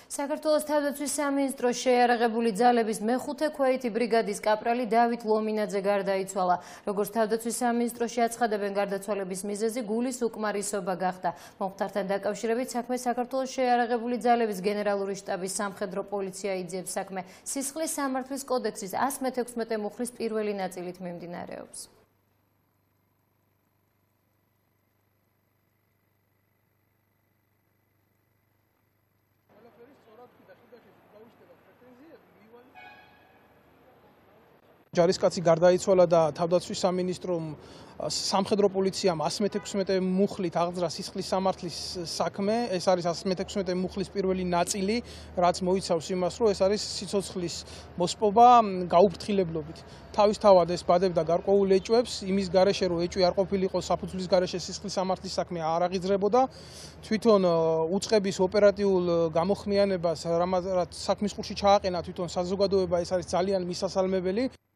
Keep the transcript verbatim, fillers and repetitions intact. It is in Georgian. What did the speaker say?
საქართველოს თავდაცვის სამინისტროს შეიარაღებული ძალების მეხუთე ქვეითი ბრიგადის კაპრალი დავით ლომინაძე გარდაიცვალა. Როგორც თავდაცვის სამინისტროში აცხადებენ, გარდაცვალების მიზეზი გულის უკმარისობა გახდა. მომხდართან დაკავშირებით საქმე საქართველოს შეიარაღებული ძალების გენერალური შტაბის სამხედრო პოლიცია იძიებს საქმე სისხლის სამართლის კოდექსის ას მეთექვსმეტე მუხლის პირველი ნაწილით მიმდინარეობს. ჯარისკაცი გარდაიცვალა და თავდაცვის სამინისტრომ სამხედრო პოლიციამ ას მეთექვსმეტე მუხლით აღძრა სისხლის სამართლის საქმე. ეს არის ას მეთექვსმეტე მუხლის პირველი ნაწილი, რაც მოიცავს იმას, რომ ეს არის სიცოცხლის მოსპობა გაუფრთხილებლობით. თავისთავად ეს ბადებდა გარკვეულ ეჭვებს, იმის გარეშე რომ ეჭვი არ ყოფილიყო საფუძვლის გარეშე სისხლის სამართლის საქმე არ აღიძრებოდა. თვითონ უწყების ოპერატიულ გამოხმიანებას, რაც საქმის ყურში ჩააყენა თვითონ საზოგადოება, ეს არის ძალიან მისასალმებელი.